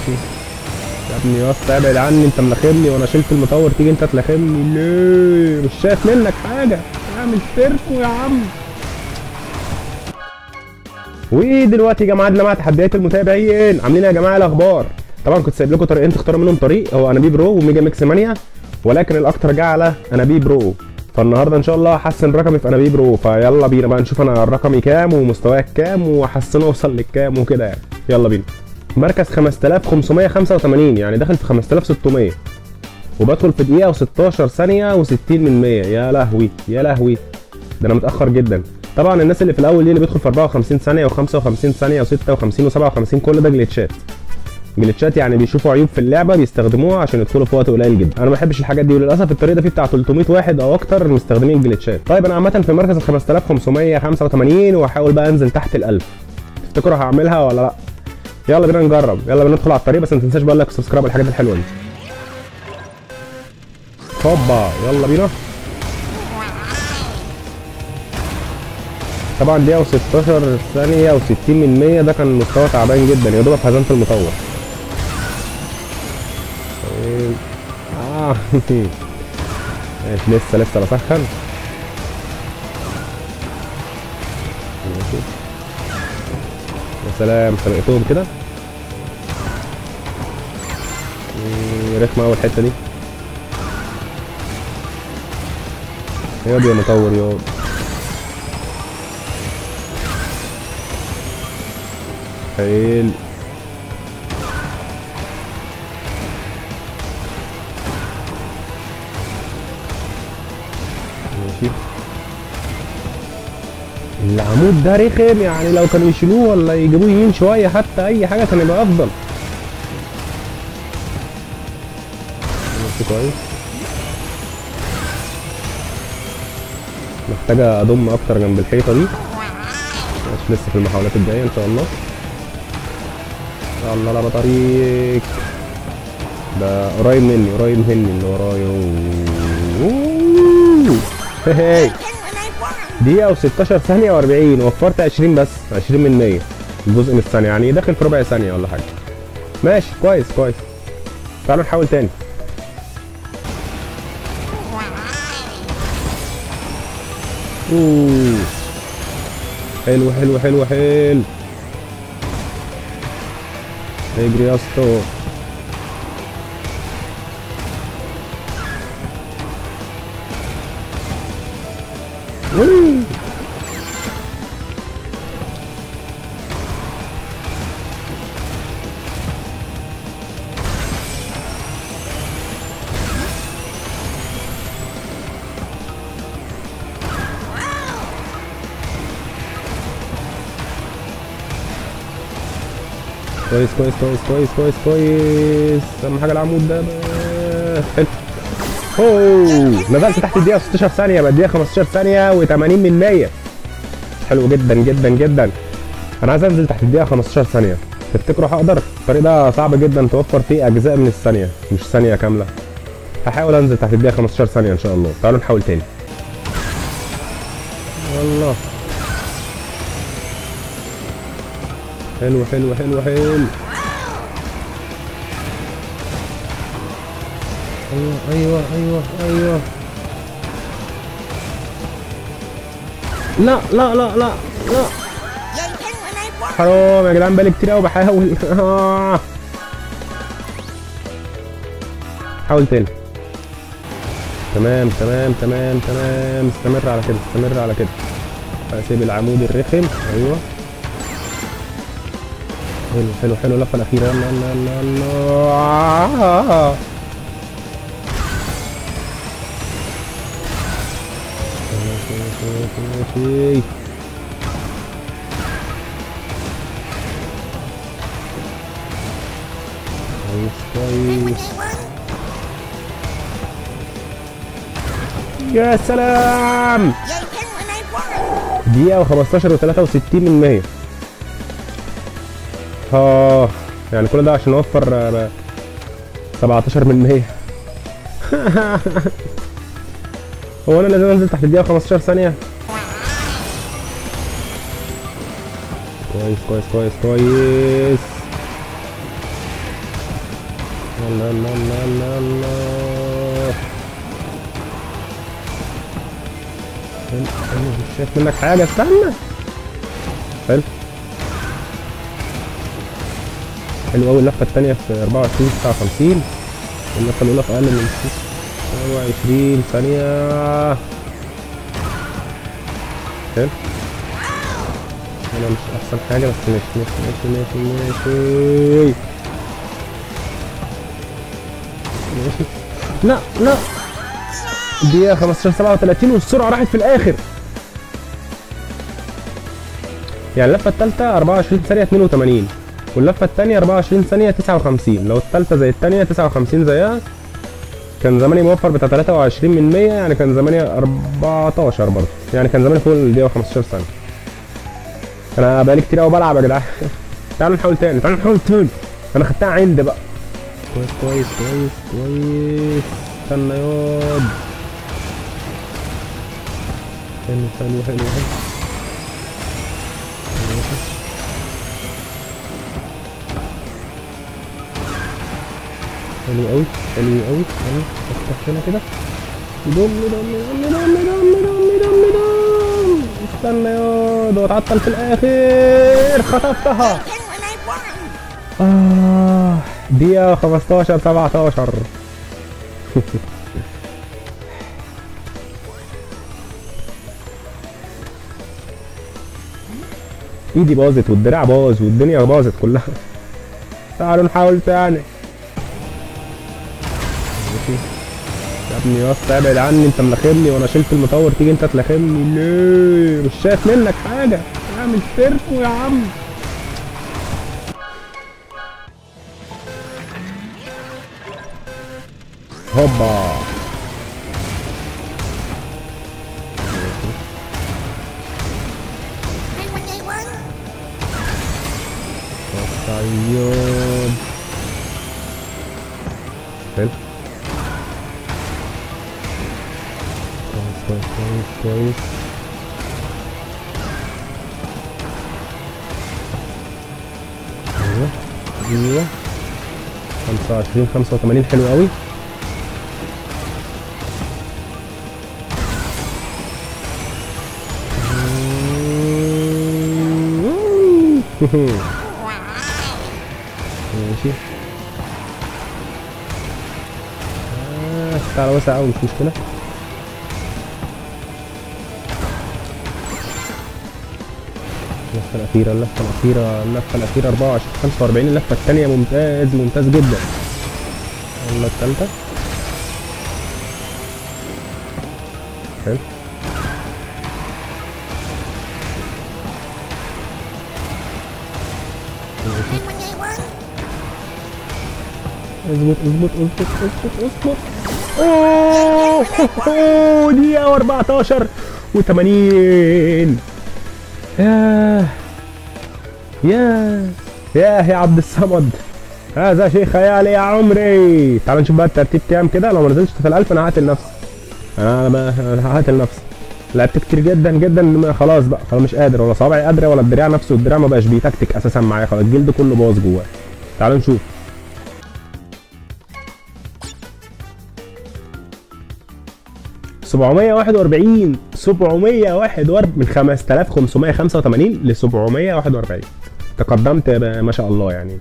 يا ابني يا اسطى ابعد عني، انت ملخمني وانا شلت المطور، تيجي انت تلخمني ليه؟ مش شايف منك حاجه، اعمل تركو يا عم. ودلوقتي يا جماعه مع تحديات المتابعين، عاملين ايه يا جماعه الاخبار؟ طبعا كنت سايب لكم طريقين تختاروا منهم طريق، هو انابيب برو وميجا ميكس مانيا، ولكن الاكتر جه على انابيب برو. فالنهارده ان شاء الله هحسن رقمي في انابيب برو، فيلا بينا بقى نشوف انا رقمي كام ومستواي كام واحسن اوصل للكام وكده يعني. يلا بينا. مركز 5585، يعني داخل في 5600، وبدخل في دقيقه و16 ثانيه و60 من 100. يا لهوي يا لهوي، ده انا متاخر جدا. طبعا الناس اللي في الاول دي اللي بيدخل في 54 ثانيه و55 ثانيه و56 و57 كل ده جليتشات. جليتشات يعني بيشوفوا عيوب في اللعبه بيستخدموها عشان يدخلوا في وقت قليل جدا. انا ما بحبش الحاجات دي، وللاسف الطريق ده فيه بتاع 300 واحد او اكتر مستخدمين الجليتشات. طيب انا عامه في مركز 5585، وهحاول بقى انزل تحت ال1000. تفتكروا هعملها ولا لا؟ يلا بينا نجرب، يلا بينا ندخل على الطريق، بس ما تنساش بقى لايك وسبسكرايب والحاجات الحلوه دي. هوبا يلا بينا. طبعا دقيقة و16 ثانية و60 من 100، ده كان مستوى تعبان جدا، يا دوبك هزمت المطور. ماشي لسه بسخن. ماشي يا سلام، سبقتهم كده. رخمة أوي الحتة دي. ياض يا مطور ياض. حلو. ماشي. العمود ده رخم، يعني لو كانوا يشيلوه ولا يجيبوه يمين شويه، حتى اي حاجه كان يبقى افضل. ماشي كويس. محتاجه اضم اكتر جنب الحيطه دي. ماشي لسه في المحاولات الجايه ان شاء الله. يلا لا بطريق، ده قريب مني اللي ورايا. هي دقيقة و16 ثانية و40، وفرت 20 بس، 20 من 100 جزء من الثانية، يعني داخل في ربع ثانية ولا حاجة. ماشي كويس. تعالوا نحاول تاني. حلو. اجري يا اسطى. كويس. اهم حاجه العمود ده. حلو. نزلت تحت الدقيقه 16 ثانيه، بقى الدقيقه 15 ثانيه و80 من 100. حلو جدا. انا عايز انزل تحت الدقيقه 15 ثانيه. تفتكروا هقدر؟ الطريق ده صعب جدا، توفر فيه اجزاء من الثانيه مش ثانيه كامله. هحاول انزل تحت الدقيقه 15 ثانيه ان شاء الله. تعالوا نحاول تاني. والله حلو. ايوه. لا حرام يا جدعان، بقالي كتير قوي بحاول. حاول تاني. تمام. استمر على كده. اسيب العمود الرخم. ايوه حلو. اللفه الاخيره. يلا. ماشي. كويس. يا سلام، دقيقة و15 و63 من 100. يعني كل ده عشان اوفر 17 من 100. هو انا لازم انزل تحت الدقيقة 15 ثانية؟ كويس. يلا يلا يلا يلا يلا. مش شايف منك حاجة، استنى. حلو حلو قوي. اللفة التانية في 24 59، اللفة الأولى في أقل من 20 ثانية. حلو. أنا مش أحسن حاجة، بس ماشي ماشي ماشي ماشي ماشي ماشي. لا لا، دقيقة 15 37 والسرعة راحت في الآخر. يعني اللفة التالتة 24 ثانية 82، واللفة التانية 24 ثانية 59. لو التالتة زي التانية 59 زيها كان زماني موفر بتاع 23%، يعني كان زماني 14 برضه، يعني كان زماني فوق الدقيقة 15 ثانية. أنا بقالي كتير أوي بلعب يا جدعان. تعالوا نحاول تاني، تعالوا نحاول تاني. أنا خدتها عند بقى. كويس كويس كويس كويس. استنى ياض. حلو حلو حلو حلو. حلو قوي حلو قوي. افتح هنا كده. دم دم دم دم دم دم دم دم. استنى ياض، واتعطل في الاخر. خطفتها. دقيقة 15 17. ايدي باظت والدراع باظ والدنيا باظت كلها. تعالوا نحاول تاني. يا ابني يا اسطى ابعد عني، انت ملخمني وانا شلت المطور، تيجي انت تلخمني ليه؟ مش شايف منك حاجة. اعمل سيركو يا عم. هوبا. طيب حلو كويس كويس كويس. ايوه ايوه 25 85. حلو قوي. ماشي. تعالى واسع قوي، مش مشكلة. اللفة الأخيرة اللفة الأخيرة اللفة الأخيرة 24 45. اللفة التانية ممتاز ممتاز جدا. يلا التالتة. حلو. اظبط اظبط اظبط اظبط اظبط. اوه دقيقة و14 و80. ياه ياه ياه يا عبد الصمد، هذا شيء خيالي يا عمري. تعال نشوف بقى الترتيب كام كده. لو ما نزلتش في ال1000 انا هقتل نفسي. انا هقتل نفسي. لعبت كتير جدا جدا، خلاص بقى خلاص مش قادر، ولا صوابعي قادره ولا الدراع نفسه. الدراع ما بقاش بيتكتك اساسا معايا، خلاص الجلد كله باظ جواه. تعال نشوف. 741 741 من 5585 ل 741. تقدمت ما شاء الله يعني.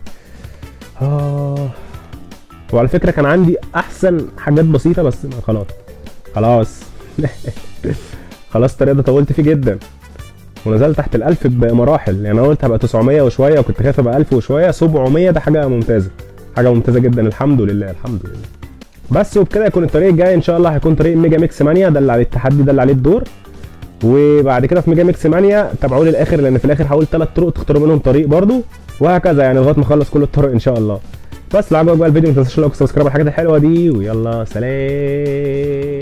وعلى فكره كان عندي احسن حاجات بسيطه، بس خلاص خلاص. خلاص الطريق ده طولت فيه جدا، ونزلت تحت ال1000 بمراحل. يعني انا قلت هبقى 900 وشويه، وكنت خايف ابقى 1000 وشويه. 700 ده حاجه ممتازه، حاجه ممتازه جدا. الحمد لله الحمد لله. بس وبكده يكون الطريق الجاي ان شاء الله هيكون طريق ميجا ميكس مانيا، ده اللي عليه التحدي، ده اللي عليه الدور. وبعد كده في ميجا ميكس مانيا تابعوا لي الاخر، لان في الاخر هقول 3 طرق تختاروا منهم طريق برضو، وهكذا يعني لغايه ما اخلص كل الطرق ان شاء الله. بس لو عجبك بقى الفيديو ما تنساش لايك وسبسكرايب على الحاجات الحلوه دي، ويلا سلام.